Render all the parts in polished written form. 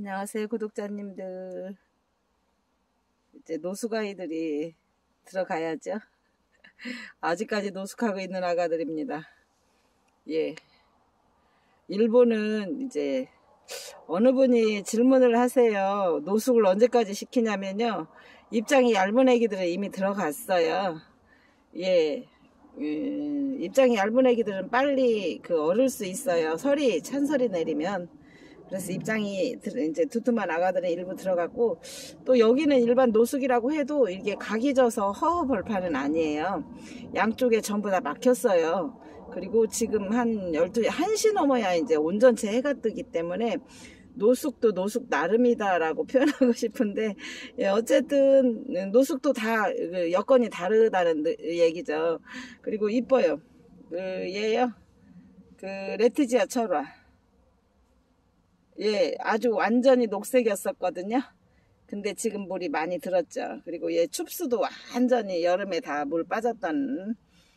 안녕하세요, 구독자님들. 이제 노숙아이들이 들어가야죠. 아직까지 노숙하고 있는 아가들입니다. 예. 일본은 이제 어느 분이 질문을 하세요. 노숙을 언제까지 시키냐면요. 입장이 얇은 애기들은 이미 들어갔어요. 예. 입장이 얇은 애기들은 빨리 어를 수 있어요. 찬설이 내리면. 그래서 입장이 이제 두툼한 아가들은 일부 들어갔고, 또 여기는 일반 노숙이라고 해도 이게 각이 져서 허허벌판은 아니에요. 양쪽에 전부 다 막혔어요. 그리고 지금 한 1시 넘어야 이제 온전체 해가 뜨기 때문에 노숙도 노숙 나름이다라고 표현하고 싶은데, 예, 어쨌든 노숙도 다 여건이 다르다는 얘기죠. 그리고 이뻐요. 얘요. 레티지아 철화. 예, 아주 완전히 녹색이었었거든요. 근데 지금 물이 많이 들었죠. 그리고 얘 춥수도 완전히 여름에 다 물 빠졌던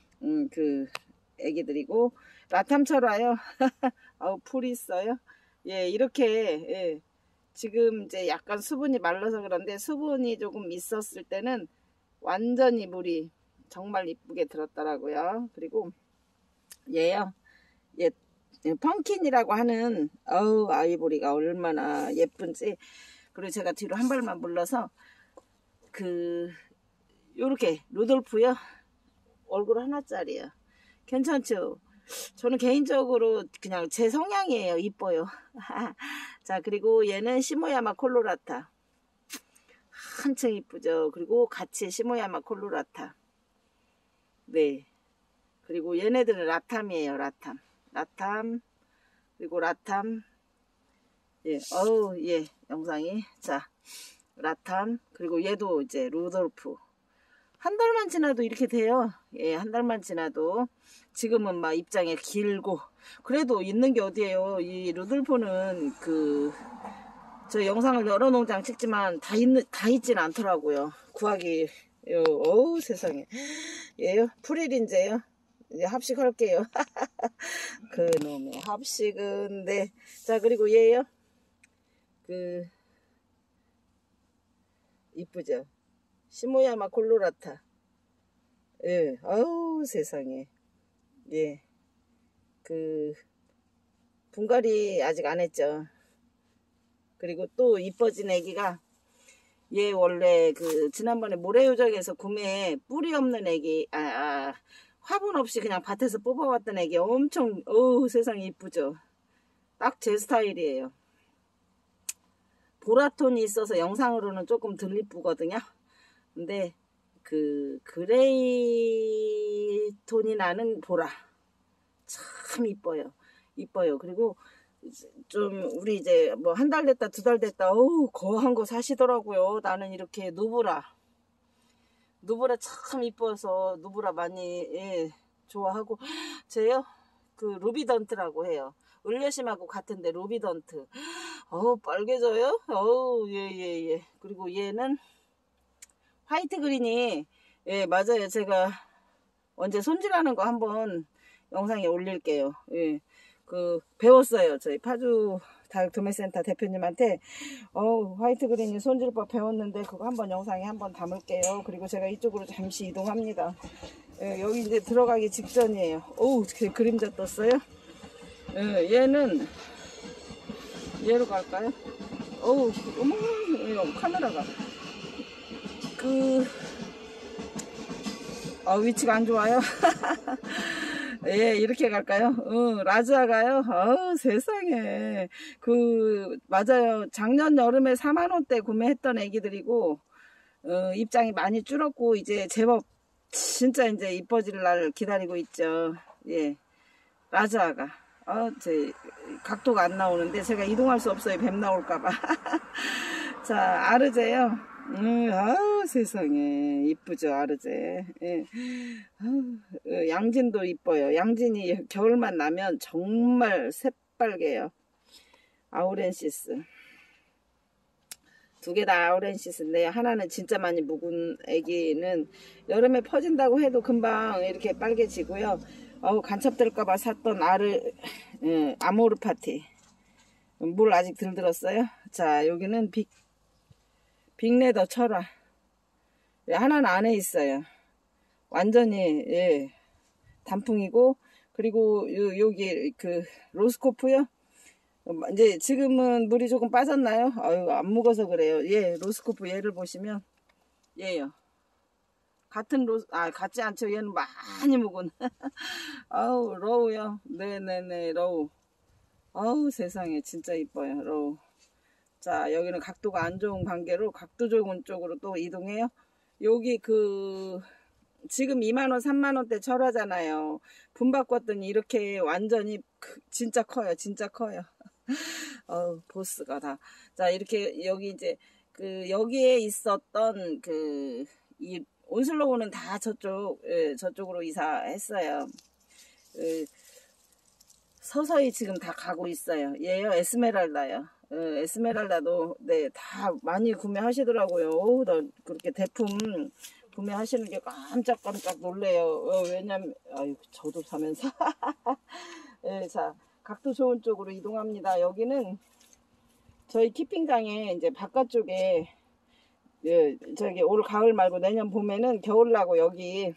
애기들이고, 라탐철화요. 아우, 풀이 있어요. 예, 이렇게, 예, 지금 이제 약간 수분이 말라서 그런데 수분이 조금 있었을 때는 완전히 물이 정말 이쁘게 들었더라고요. 그리고 얘요. 얘 펑킨이라고 하는 아이보리가 얼마나 예쁜지. 그리고 제가 뒤로 한 발만 물러서 요렇게 루돌프요. 얼굴 하나짜리요. 괜찮죠? 저는 개인적으로 그냥 제 성향이에요. 이뻐요. 자, 그리고 얘는 시모야마 콜로라타. 한층 이쁘죠. 그리고 같이 시모야마 콜로라타. 네. 그리고 얘네들은 라탐이에요. 라탐. 그리고 라탐. 예, 예, 영상이. 자, 라탐. 그리고 얘도 이제 루돌프. 한 달만 지나도 이렇게 돼요. 예, 한 달만 지나도. 지금은 막 입장이 길고. 그래도 있는 게 어디예요. 이 루돌프는 저 영상을 여러 농장 찍지만 다 있진 않더라고요. 구하기. 세상에. 얘요? 프릴인제요? 이제 합식할게요. 그놈의 합식은, 네. 자, 그리고 얘요. 이쁘죠? 시모야마 콜로라타. 예, 세상에. 예. 분갈이 아직 안 했죠. 그리고 또 이뻐진 애기가, 얘 원래 지난번에 모래요정에서 구매해 뿌리 없는 애기, 화분 없이 그냥 밭에서 뽑아왔던 애기 엄청 세상에 이쁘죠. 딱 제 스타일이에요. 보라톤이 있어서 영상으로는 조금 덜 이쁘거든요. 근데 그레이 톤이 나는 보라 참 이뻐요. 그리고 좀 우리 이제 뭐 한 달 됐다 2달 됐다 거한 거 사시더라고요. 나는 이렇게 누브라 참 이뻐서 누브라 많이, 예, 좋아하고. 쟤요? 루비던트라고 해요. 을려심하고 같은데 루비던트. 빨개져요? 예. 그리고 얘는 화이트 그린이, 예, 맞아요. 제가 언제 손질하는 거 한번 영상에 올릴게요. 예. 배웠어요. 저희 파주 다육도매센터 대표님한테 화이트 그린이 손질법 배웠는데 그거 한번 영상에 한번 담을게요. 그리고 제가 이쪽으로 잠시 이동합니다. 예, 여기 이제 들어가기 직전이에요. 그림자 떴어요. 예, 얘는 얘로 갈까요? 어머, 카메라가 위치가 안 좋아요. 예, 이렇게 갈까요? 라즈아가요? 세상에. 맞아요. 작년 여름에 4만원대 구매했던 애기들이고, 입장이 많이 줄었고, 이제 제법, 진짜 이제 이뻐질 날 기다리고 있죠. 예. 라즈아가. 제 각도가 안 나오는데, 제가 이동할 수 없어요. 뱀 나올까봐. 자, 아르제요. 세상에 이쁘죠. 아르제. 예. 양진도 이뻐요. 양진이 겨울만 나면 정말 새빨개요. 아우렌시스. 2개 다 아우렌시스인데 하나는 진짜 많이 묵은 애기는 여름에 퍼진다고 해도 금방 이렇게 빨개지고요. 간첩될까봐 샀던 아모르 파티. 물 아직 덜 들었어요. 자, 여기는 빅레더 철화. 하나는 안에 있어요. 완전히, 예, 단풍이고, 그리고 여기 그 로스코프요. 이제 지금은 물이 조금 빠졌나요? 아유, 안 묵어서 그래요. 예, 로스코프 얘를 보시면, 얘요. 같은 같지 않죠. 얘는 많이 묵은. 아우, 로우요. 네네네, 로우. 아우, 세상에, 진짜 이뻐요, 로우. 자, 여기는 각도가 안 좋은 관계로 각도 좋은 쪽으로 또 이동해요. 여기 지금 2만원, 3만원대 철화잖아요. 분 바꿨더니 이렇게 완전히 진짜 커요. 진짜 커요. 보스가 다. 자, 이렇게 여기 이제 여기에 있었던 이 온슬로우는 다 저쪽으로 이사했어요. 서서히 지금 다 가고 있어요. 얘요, 에스메랄다요. 에스메랄다도 네, 다 많이 구매하시더라고요. 나 그렇게 대품 구매하시는 게 깜짝깜짝 놀래요. 왜냐면 저도 사면서 네, 자, 각도 좋은 쪽으로 이동합니다. 여기는 저희 키핑장에 이제 바깥쪽에 저기 올 가을 말고 내년 봄에는 겨울나고 여기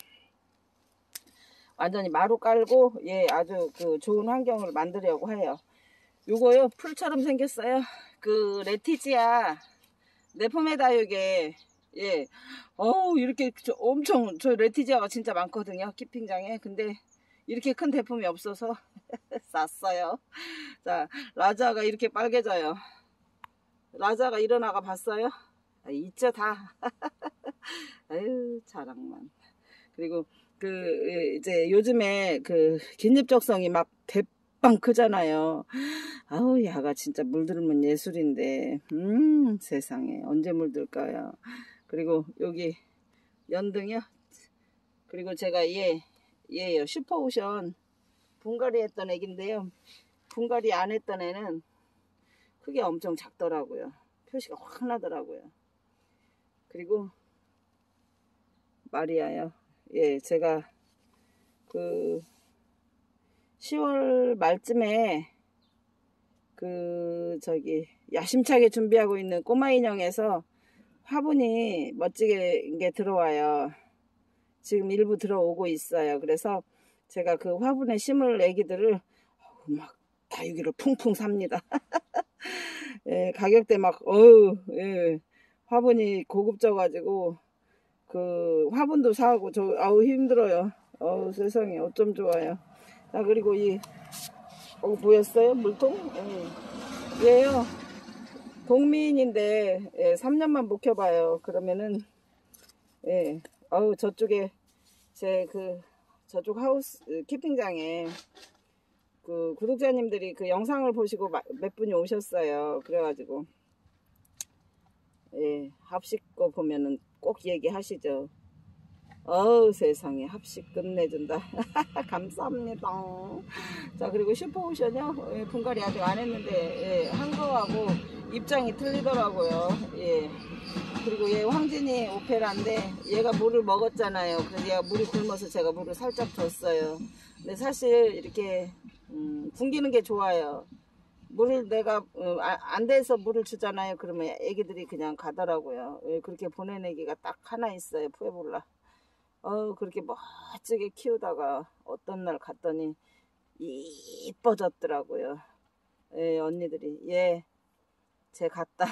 완전히 마루 깔고 아주 좋은 환경을 만들려고 해요. 요거요, 풀처럼 생겼어요. 레티지아 네포메다육에 이렇게 엄청 저 레티지아가 진짜 많거든요, 키핑장에. 근데 이렇게 큰 대품이 없어서 쌌어요. 자, 라자가 이렇게 빨개져요. 라자가 일어나가 봤어요? 있죠, 다. 아유, 자랑만. 그리고 이제 요즘에 긴잎적성이 막 대빵 크잖아요. 아우, 야가 진짜 물들면 예술인데. 세상에 언제 물들까요? 그리고 여기 연등이요. 그리고 제가 얘요, 슈퍼오션 분갈이 했던 애기인데요. 분갈이 안 했던 애는 크게 엄청 작더라고요. 표시가 확 나더라고요. 그리고 마리아요. 예, 제가 10월 말쯤에 저기 야심차게 준비하고 있는 꼬마 인형에서 화분이 멋지게 들어와요. 지금 일부 들어오고 있어요. 그래서 제가 그 화분에 심을 애기들을 막 다육이를 풍풍 삽니다. 예, 가격대 막 예, 화분이 고급져가지고 화분도 사고 아우 힘들어요. 세상에 어쩜 좋아요. 자, 그리고 보였어요? 물통? 얘요, 동민인데 3년만 묵혀봐요. 그러면은 저쪽에 저쪽 하우스 키핑장에 구독자님들이 영상을 보시고 몇 분이 오셨어요. 그래가지고 합식 거 보면은 꼭 얘기하시죠. 세상에 합식 끝내준다. 감사합니다. 자, 그리고 슈퍼오션이요, 분갈이 아직 안 했는데 한 거하고 입장이 틀리더라고요. 그리고 얘 황진이 오페라인데 얘가 물을 먹었잖아요. 그래서 얘가 물이 굶어서 제가 물을 살짝 줬어요. 근데 사실 이렇게 굶기는 게 좋아요. 물을 내가 안 돼서 물을 주잖아요. 그러면 애기들이 그냥 가더라고요. 그렇게 보낸 애기가 딱 하나 있어요. 푸에볼라. 그렇게 멋지게 키우다가 어떤 날 갔더니 이뻐졌더라고요. 언니들이 쟤 같다.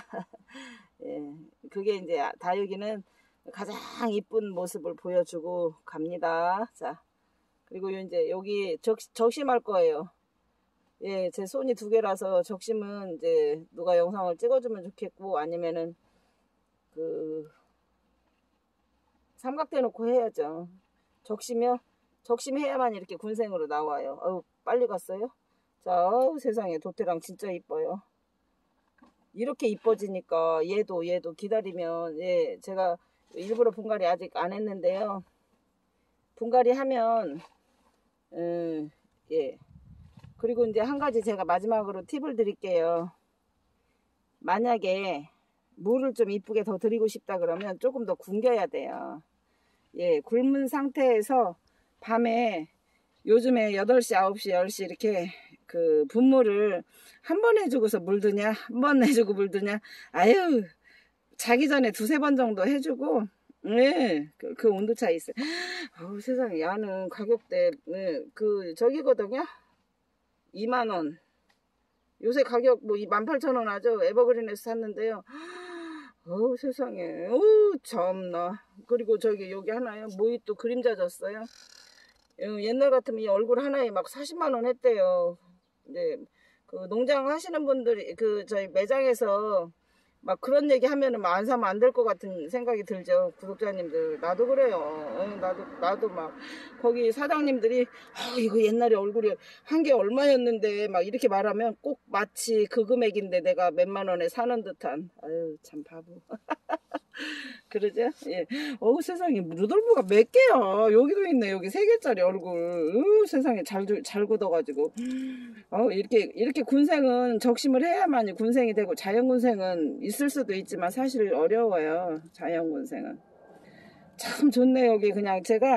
그게 이제 다육이는 가장 이쁜 모습을 보여주고 갑니다. 자, 그리고 이제 여기 적심할 거예요. 제 손이 2개라서 적심은 이제 누가 영상을 찍어주면 좋겠고, 아니면은 삼각대 놓고 해야죠. 적심해야만 이렇게 군생으로 나와요. 빨리 갔어요. 자, 세상에 도태랑 진짜 이뻐요. 이렇게 이뻐지니까 얘도 기다리면, 제가 일부러 분갈이 아직 안 했는데요. 분갈이 하면 그리고 이제 한 가지 제가 마지막으로 팁을 드릴게요. 만약에 물을 좀 이쁘게 더 드리고 싶다 그러면 조금 더 굶겨야 돼요. 굶은 상태에서 밤에 요즘에 8시, 9시, 10시 이렇게 그 분무를 한 번 해주고서 물드냐, 한 번 해주고 물드냐. 아유, 자기 전에 두세 번 정도 해주고, 네, 그 온도차 있어요. 아우, 세상에, 야는 가격대, 네, 그, 저기거든요? 2만원. 요새 가격 뭐 18,000원 하죠? 에버그린에서 샀는데요. 어우, 세상에. 어우, 참나. 그리고 저기, 여기 하나요? 모히또 그림자 졌어요. 옛날 같으면 이 얼굴 하나에 막 40만원 했대요. 네, 그 농장 하시는 분들이, 그, 저희 매장에서 막 그런 얘기 하면은 막 안 사면 안 될 것 같은 생각이 들죠. 구독자님들. 나도 그래요. 나도 막, 거기 사장님들이, 이거 옛날에 얼굴이 한 개 얼마였는데, 막 이렇게 말하면 꼭 마치 그 금액인데 내가 몇만 원에 사는 듯한. 아유, 참 바보. 그러죠? 예. 어우, 세상에, 루돌프가 몇 개야? 여기도 있네. 여기 3개짜리 얼굴. 세상에, 잘 굳어가지고. 이렇게 군생은 적심을 해야만이 군생이 되고, 자연군생은 있을 수도 있지만 사실 어려워요. 자연군생은. 참 좋네, 여기. 그냥 제가,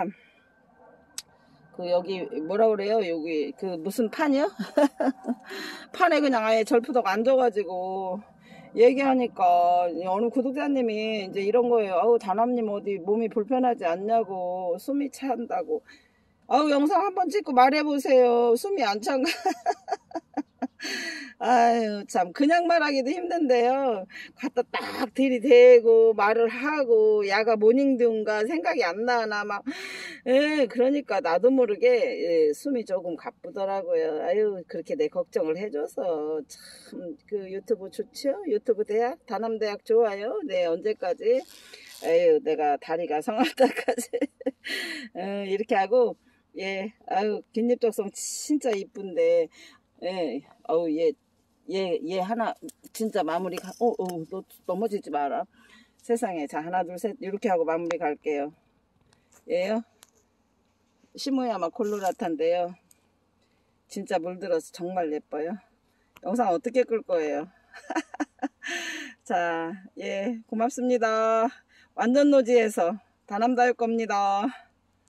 여기, 뭐라 그래요? 여기, 무슨 판이요? 판에 그냥 아예 절푸덕 앉아가지고, 얘기하니까 어느 구독자님이 이제 이런 거예요. 아우, 다남님 어디 몸이 불편하지 않냐고, 숨이 찬다고. 아우, 영상 한번 찍고 말해보세요. 숨이 안 찬가? 아유, 참, 그냥 말하기도 힘든데요. 갖다 딱 들이대고 말을 하고, 야가 모닝든가 생각이 안 나나, 막. 예, 그러니까 나도 모르게, 예, 숨이 조금 가쁘더라고요. 아유, 그렇게 내 걱정을 해줘서. 참, 유튜브 좋죠? 유튜브 대학? 다남대학 좋아요? 네, 언제까지? 아유, 내가 다리가 성할 때까지. 이렇게 하고, 예, 아유, 깃잎적성 진짜 이쁜데, 예, 어우, 얘 하나, 진짜 마무리, 너 넘어지지 마라. 세상에. 자, 하나, 둘, 셋, 이렇게 하고 마무리 갈게요. 얘요? 시모야마 콜로라타인데요. 진짜 물들어서 정말 예뻐요. 영상 어떻게 끌 거예요? 자, 예, 고맙습니다. 완전 노지에서 다남다육 겁니다.